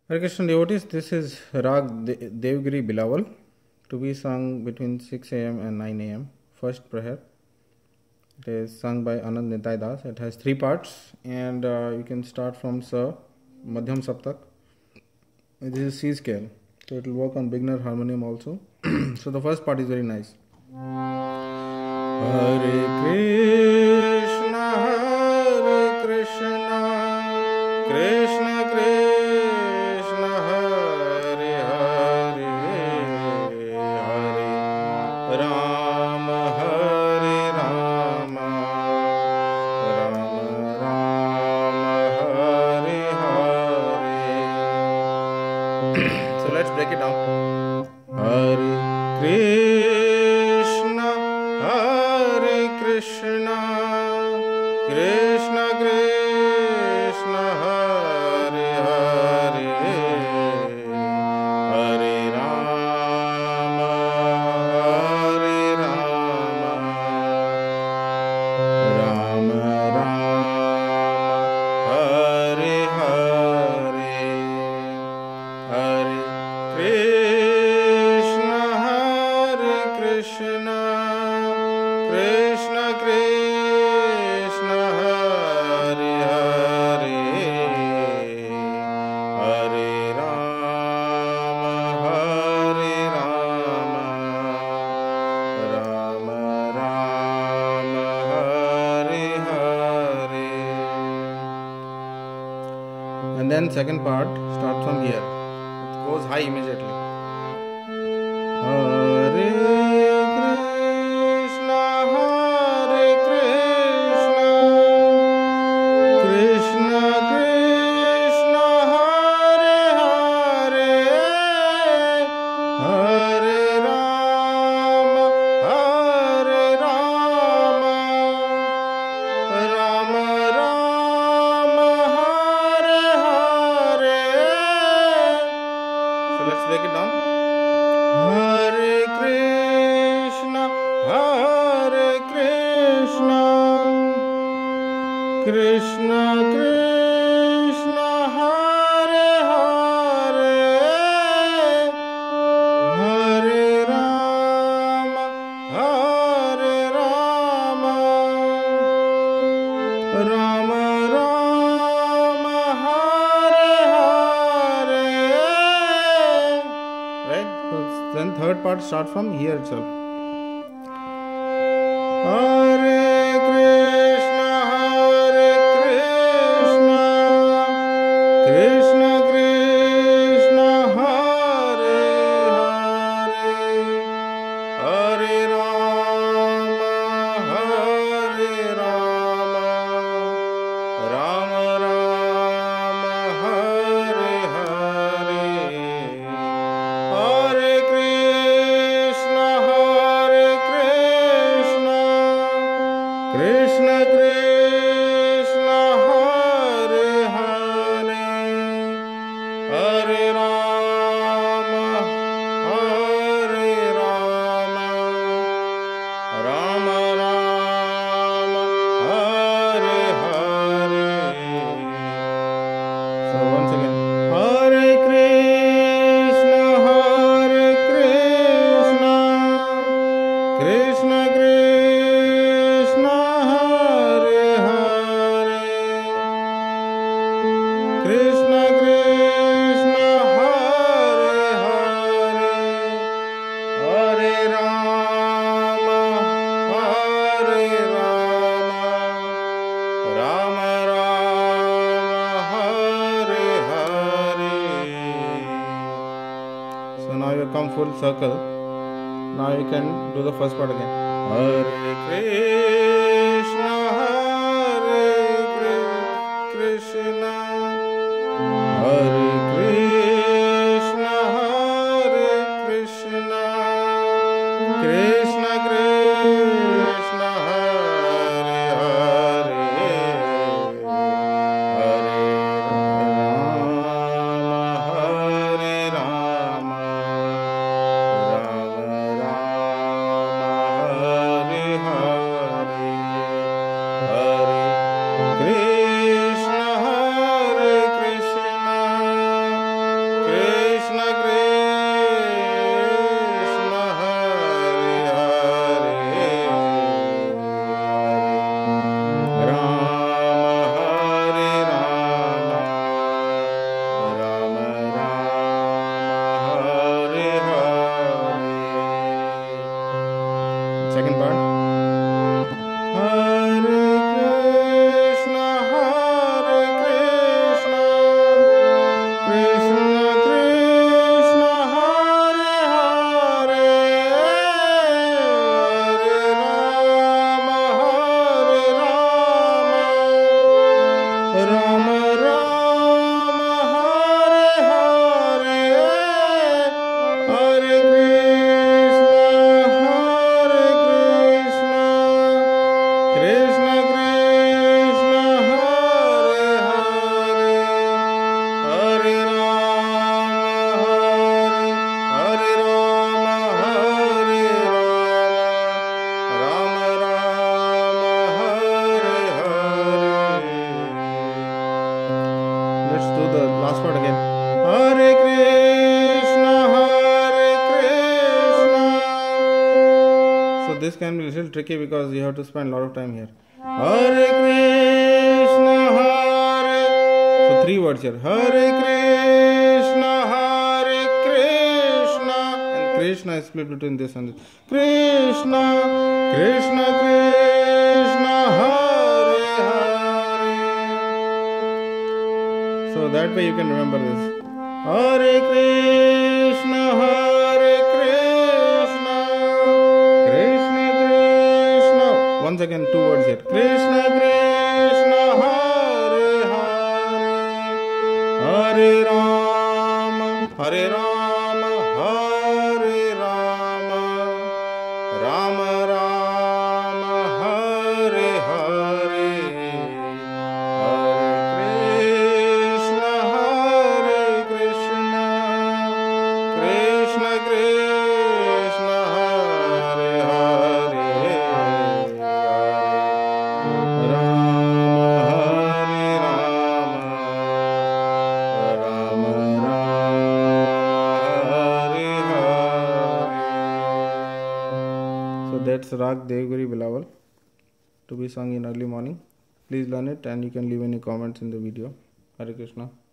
Hare Krishna devotees, this is Rag Devgiri Bilawal to be sung between 6 a.m. and 9 a.m. First prayer. It is sung by Anand Nitai Das. It has 3 parts and you can start from Sa, Madhyam Saptak. This is C scale. So it will work on beginner harmonium also. So the first part is very nice. Hare Krishna, Krishna Krishna, Hare Hare, Hare Rama, Hare Rama, Rama Rama, Hare Hare. So let's break it down. Hare Krishna, Hare Krishna, Krishna Krishna, Hare Hare, Hare Rama, Hare Rama, Rama Rama, Hare Hare, Hare Krishna, Hare Krishna, Krishna Krishna, Hare Hare, Hare Rama, Hare Rama, Rama Rama, Hare Hare. And then second part starts from here. It goes high immediately. Hare Krishna, Hare Krishna, Krishna Krishna, Hare Hare, Hare Rama, Hare Rama, Rama Rama, Hare Hare. So let's break it down. Hare Krishna, Hare Krishna, Krishna Krishna, Hare Hare, Hare Rama, Hare Rama, Rama Rama, Hare Hare. Right? So then third part starts from here itself. Hare Krishna, Hare Krishna, Krishna Krishna, Hare Hare, Hare Rama, Hare Rama, Rama Rama, Hare Hare, Hare Krishna, Hare Krishna, Krishna Krishna, Hare Hare, Hare Rama, Hare Rama, Rama Rama, Hare Hare. So once again, Hare Krishna, Hare Krishna, Krishna Krishna, Hare Hare, Krishna Krishna, Hare Hare, Hare Rama, Hare Rama, Rama Rama, Hare Hare. So now you come full circle. Now you can do the first part again. Hare Krishna, Hare Krishna, Hare Krishna, Hare Krishna, Krishna Krishna, Hare Hare, Hare Rama, Hare Rama, Rama Rama, Hare Hare. do the last part again. Hare Krishna, Hare Krishna. So this can be a little tricky because you have to spend a lot of time here. Hare Krishna, Hare. So 3 words here. Hare Krishna, Hare Krishna. And Krishna is split between this and this. Krishna, Krishna, Krishna, Hare Hare. So that way you can remember this. Hare Krishna, Hare Krishna, Krishna Krishna. Once again, 2 words here. Krishna Krishna, Hare Hare, Hare Rama, Hare Rama, Hare Rama, Rama Rama, Hare Hare, Hare Krishna, Hare Krishna, Krishna Krishna, Hare Hare, Rama Hare Rama, Rama Rama, Hare Hare. So that's Rag Devgiri Bilawal, to be sung in early morning. Please learn it and you can leave any comments in the video. Hare Krishna.